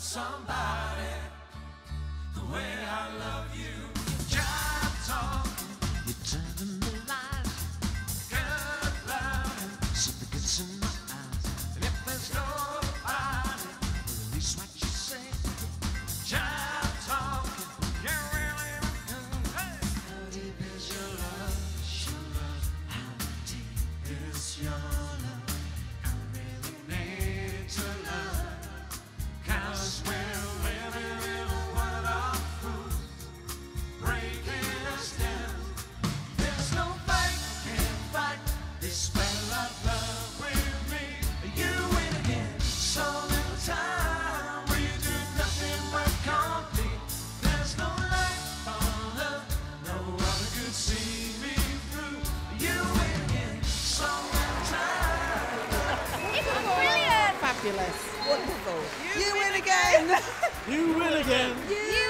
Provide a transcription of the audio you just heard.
somebody the way I love you. Jive talking, you're turning the lights, good loving, something gets in my eyes. And if there's nobody, release what you say. Jive talking, you're really good. Hey. How deep is your love? How deep is your love? I really need to love. 'Cause we're living in a world of fools, breaking us down. There's no fight, can't fight this spell of love with me. You win again, so little time. We do nothing but complete. There's no light on love, no other could see me through. You win again, so little time. It was brilliant. Fabulous. Wonderful. You win again. You win again. You